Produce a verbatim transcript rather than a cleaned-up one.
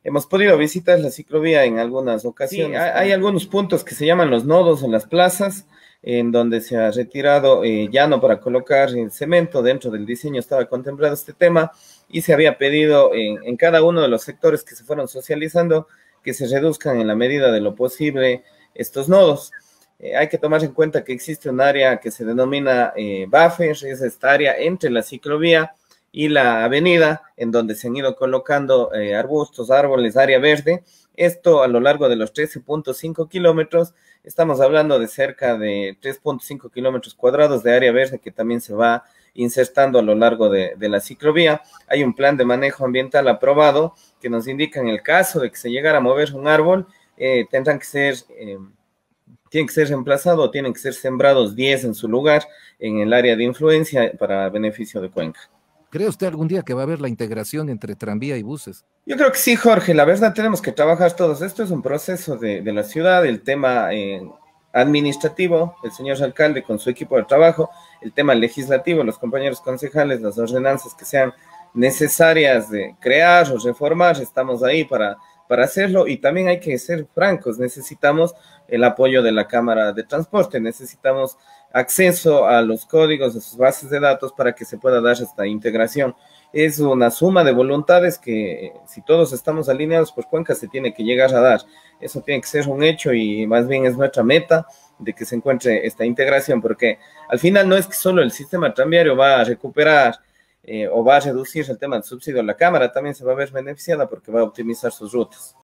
hemos podido visitar la ciclovía en algunas ocasiones. Sí, hay, hay algunos puntos que se llaman los nodos o las plazas, en donde se ha retirado eh, llano para colocar el cemento. Dentro del diseño estaba contemplado este tema y se había pedido en, en cada uno de los sectores que se fueron socializando que se reduzcan en la medida de lo posible estos nodos. Eh, hay que tomar en cuenta que existe un área que se denomina eh, buffer, es esta área entre la ciclovía y la avenida, en donde se han ido colocando eh, arbustos, árboles, área verde. Esto a lo largo de los trece punto cinco kilómetros, estamos hablando de cerca de tres punto cinco kilómetros cuadrados de área verde que también se va insertando a lo largo de, de la ciclovía. Hay un plan de manejo ambiental aprobado que nos indica en el caso de que se llegara a mover un árbol, eh, tendrán que ser... Eh, tienen que ser reemplazados o tienen que ser sembrados diez en su lugar en el área de influencia para beneficio de Cuenca. ¿Cree usted algún día que va a haber la integración entre tranvía y buses? Yo creo que sí, Jorge. La verdad tenemos que trabajar todos. Esto es un proceso de, de la ciudad, el tema eh, administrativo, el señor alcalde con su equipo de trabajo, el tema legislativo, los compañeros concejales, las ordenanzas que sean necesarias de crear o reformar, estamos ahí para, para hacerlo. Y también hay que ser francos, necesitamos el apoyo de la Cámara de Transporte, necesitamos acceso a los códigos, a sus bases de datos para que se pueda dar esta integración. Es una suma de voluntades que si todos estamos alineados, pues Cuenca se tiene que llegar a dar. Eso tiene que ser un hecho y más bien es nuestra meta de que se encuentre esta integración, porque al final no es que solo el sistema tranviario va a recuperar eh, o va a reducir el tema del subsidio. La Cámara también se va a ver beneficiada porque va a optimizar sus rutas.